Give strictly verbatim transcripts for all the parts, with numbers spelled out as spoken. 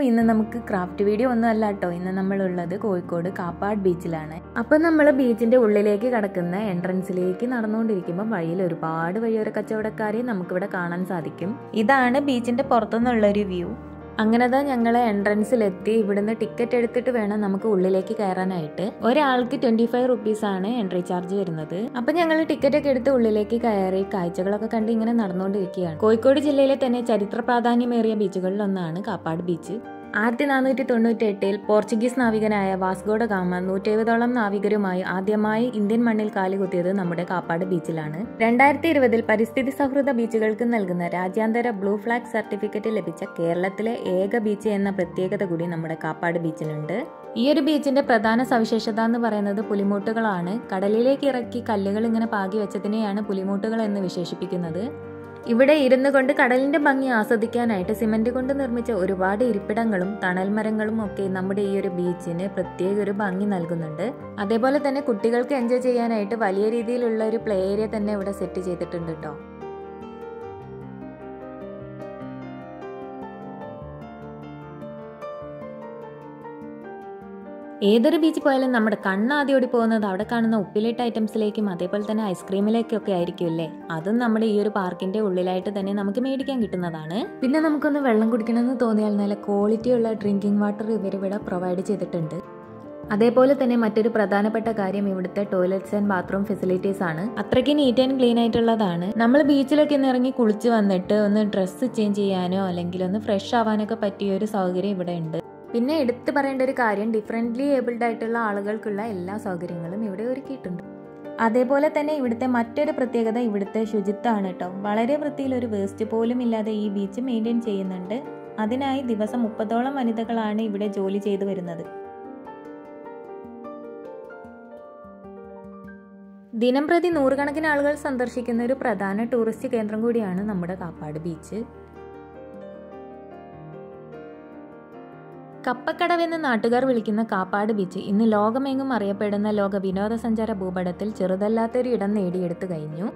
ഇന്ന് നമുക്ക് craft video ഒന്നും അല്ല കേട്ടോ. ഇന്ന് നമ്മളുള്ളത് കോഴിക്കോട് കാപ്പാട് ബീച്ചിലാണ്. അപ്പം നമ്മൾ ബീച്ചിന്റെ ഉള്ളിലേക്ക് കടക്കുന്ന എൻട്രൻസിലേക്ക് നടന്നുകൊണ്ടിരിക്കുമ്പോൾ വഴിയിൽ ഒരുപാട് വഴിയോര കച്ചവടക്കാരെ നമുക്കിവിടെ കാണാൻ സാധിക്കും. ഇതാണ് ബീച്ചിന്റെ പുറത്തുനിന്നുള്ളൊരു വ്യൂ. അങ്ങനെതാ ഞങ്ങളെ എൻട്രൻസിലെത്തി. ഇവിടുന്ന് ടിക്കറ്റ് എടുത്തിട്ട് വേണം നമുക്ക് ഉള്ളിലേക്ക് കയറാനായിട്ട്. ഒരാൾക്ക് ട്വന്റി ഫൈവ് റുപ്പീസ് ആണ് എൻട്രി ചാർജ് വരുന്നത്. അപ്പൊ ഞങ്ങൾ ടിക്കറ്റ് ഒക്കെ എടുത്ത് ഉള്ളിലേക്ക് കയറി കാഴ്ചകളൊക്കെ കണ്ട് ഇങ്ങനെ നടന്നുകൊണ്ടിരിക്കുകയാണ്. കോഴിക്കോട് ജില്ലയിലെ തന്നെ ചരിത്ര പ്രാധാന്യമേറിയ ബീച്ചുകളിലൊന്നാണ് കാപ്പാട് ബീച്ച്. ആയിരത്തി നാനൂറ്റി തൊണ്ണൂറ്റി എട്ടിൽ പോർച്ചുഗീസ് നാവികനായ വാസ്കോ ഡ ഗാമ നൂറ്റി എഴുപതോളം നാവികരുമായി ആദ്യമായി ഇന്ത്യൻ മണ്ണിൽ കാലുകുത്തിയത് നമ്മുടെ കാപ്പാട് ബീച്ചിലാണ്. രണ്ടായിരത്തി ഇരുപതിൽ പരിസ്ഥിതി സൗഹൃദ ബീച്ചുകൾക്ക് നൽകുന്ന രാജ്യാന്തര ബ്ലൂ ഫ്ലാഗ് സർട്ടിഫിക്കറ്റ് ലഭിച്ച കേരളത്തിലെ ഏക ബീച്ച് എന്ന പ്രത്യേകത കൂടി നമ്മുടെ കാപ്പാട് ബീച്ചിനുണ്ട്. ഈ ഒരു ബീച്ചിന്റെ പ്രധാന സവിശേഷത എന്ന് പറയുന്നത് പുലിമൂട്ടുകളാണ്. കടലിലേക്ക് ഇറക്കി കല്ലുകൾ ഇങ്ങനെ പാകി വെച്ചതിനെയാണ് പുലിമൂട്ടുകൾ എന്ന് വിശേഷിപ്പിക്കുന്നത്. ഇവിടെ ഇരുന്നു കൊണ്ട് കടലിന്റെ ഭംഗി ആസ്വദിക്കാനായിട്ട് സിമന്റ് കൊണ്ട് നിർമ്മിച്ച ഒരുപാട് ഇരിപ്പിടങ്ങളും തണൽ മരങ്ങളും ഒക്കെ നമ്മുടെ ഈ ഒരു ബീച്ചിന് പ്രത്യേക ഒരു ഭംഗി നൽകുന്നുണ്ട്. അതേപോലെ തന്നെ കുട്ടികൾക്ക് എൻജോയ് ചെയ്യാനായിട്ട് വലിയ രീതിയിലുള്ള ഒരു പ്ലേ ഏരിയ തന്നെ ഇവിടെ സെറ്റ് ചെയ്തിട്ടുണ്ട് കേട്ടോ. ഏതൊരു ബീച്ചിൽ പോയാലും നമ്മുടെ കണ്ണ് ആദ്യം ഓടി പോകുന്നത് അവിടെ കാണുന്ന ഉപ്പിലിട്ട ഐറ്റംസിലേക്കും അതേപോലെ തന്നെ ഐസ്ക്രീമിലേക്കൊക്കെ ആയിരിക്കും അല്ലേ. അതും നമ്മുടെ ഈ ഒരു പാർക്കിന്റെ ഉള്ളിലായിട്ട് തന്നെ നമുക്ക് മേടിക്കാൻ കിട്ടുന്നതാണ്. പിന്നെ നമുക്കൊന്ന് വെള്ളം കുടിക്കണമെന്ന് തോന്നിയാൽ നല്ല ക്വാളിറ്റിയുള്ള ഡ്രിങ്കിങ് വാട്ടർ ഇവരിവിടെ പ്രൊവൈഡ് ചെയ്തിട്ടുണ്ട്. അതേപോലെ തന്നെ മറ്റൊരു പ്രധാനപ്പെട്ട കാര്യം ഇവിടുത്തെ ടോയ്ലറ്റ്സ് ആൻഡ് ബാത്റൂം ഫെസിലിറ്റീസ് ആണ്. അത്രയ്ക്ക് നീറ്റ് ആൻഡ് ക്ലീൻ ആയിട്ടുള്ളതാണ്. നമ്മൾ ബീച്ചിലൊക്കെ ഒന്ന് ഇറങ്ങി കുളിച്ച് വന്നിട്ട് ഒന്ന് ഡ്രസ്സ് ചേഞ്ച് ചെയ്യാനോ അല്ലെങ്കിൽ ഒന്ന് ഫ്രഷ് ആവാനൊക്കെ പറ്റിയ ഒരു സൗകര്യം ഇവിടെ ഉണ്ട്. പിന്നെ എടുത്തു പറയേണ്ട ഒരു കാര്യം, ഡിഫറെൻ്റ്ലി ഏബിൾഡ് ആയിട്ടുള്ള ആളുകൾക്കുള്ള എല്ലാ സൗകര്യങ്ങളും ഇവിടെ ഒരുക്കിയിട്ടുണ്ട്. അതേപോലെ തന്നെ ഇവിടുത്തെ മറ്റൊരു പ്രത്യേകത ഇവിടുത്തെ ശുചിത്വമാണ് കേട്ടോ. വളരെ വൃത്തിയിൽ ഒരു വേസ്റ്റ് പോലും ഇല്ലാതെ ഈ ബീച്ച് മെയിൻറ്റെയിൻ ചെയ്യുന്നുണ്ട്. അതിനായി ദിവസം മുപ്പതോളം വനിതകളാണ് ഇവിടെ ജോലി ചെയ്തു വരുന്നത്. ദിനം പ്രതി നൂറുകണക്കിന് ആളുകൾ സന്ദർശിക്കുന്ന ഒരു പ്രധാന ടൂറിസ്റ്റ് കേന്ദ്രം കൂടിയാണ് നമ്മുടെ കാപ്പാട് ബീച്ച്. കപ്പക്കടവെന്ന് നാട്ടുകാർ വിളിക്കുന്ന കാപ്പാട് ബീച്ച് ഇന്ന് ലോകമെങ്ങും അറിയപ്പെടുന്ന ലോക വിനോദസഞ്ചാര ഭൂപടത്തിൽ ചെറുതല്ലാത്തൊരു ഇടം നേടിയെടുത്തു കഴിഞ്ഞു.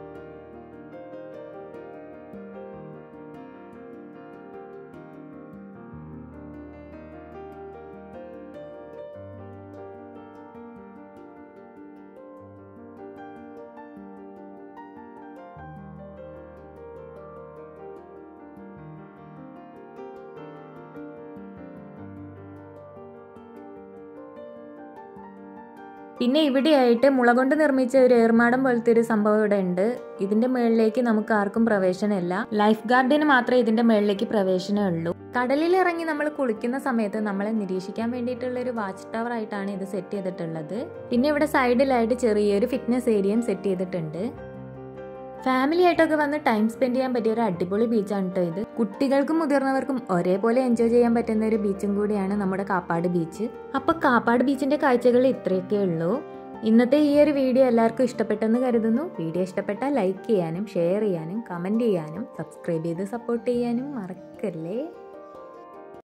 പിന്നെ ഇവിടെയായിട്ട് മുള കൊണ്ട് നിർമ്മിച്ച ഒരു ഏർമാടം പോലത്തെ ഒരു സംഭവം ഇവിടെ ഉണ്ട്. ഇതിന്റെ മുകളിലേക്ക് നമുക്ക് ആർക്കും പ്രവേശനമില്ല. ലൈഫ് ഗാർഡിന് മാത്രമേ ഇതിന്റെ മുകളിലേക്ക് പ്രവേശനം ഉള്ളൂ. കടലിൽ ഇറങ്ങി നമ്മൾ കുളിക്കുന്ന സമയത്ത് നമ്മളെ നിരീക്ഷിക്കാൻ വേണ്ടിയിട്ടുള്ള ഒരു വാച്ച് ടവർ ആയിട്ടാണ് ഇത് സെറ്റ് ചെയ്തിട്ടുള്ളത്. പിന്നെ ഇവിടെ സൈഡിലായിട്ട് ചെറിയൊരു ഫിറ്റ്നസ് ഏരിയയും സെറ്റ് ചെയ്തിട്ടുണ്ട്. ഫാമിലി ആയിട്ടൊക്കെ വന്ന് ടൈം സ്പെൻഡ് ചെയ്യാൻ പറ്റിയ ഒരു അടിപൊളി ബീച്ചാണ് കേട്ടോ ഇത്. കുട്ടികൾക്കും മുതിർന്നവർക്കും ഒരേപോലെ എൻജോയ് ചെയ്യാൻ പറ്റുന്ന ഒരു ബീച്ചും കൂടിയാണ് നമ്മുടെ കാപ്പാട് ബീച്ച്. അപ്പൊ കാപ്പാട് ബീച്ചിന്റെ കാഴ്ചകൾ ഇത്രയൊക്കെ ഉള്ളൂ. ഇന്നത്തെ ഈ ഒരു വീഡിയോ എല്ലാവർക്കും ഇഷ്ടപ്പെട്ടെന്ന് കരുതുന്നു. വീഡിയോ ഇഷ്ടപ്പെട്ടാൽ ലൈക്ക് ചെയ്യാനും ഷെയർ ചെയ്യാനും കമന്റ് ചെയ്യാനും സബ്സ്ക്രൈബ് ചെയ്ത് സപ്പോർട്ട് ചെയ്യാനും മറക്കല്ലേ.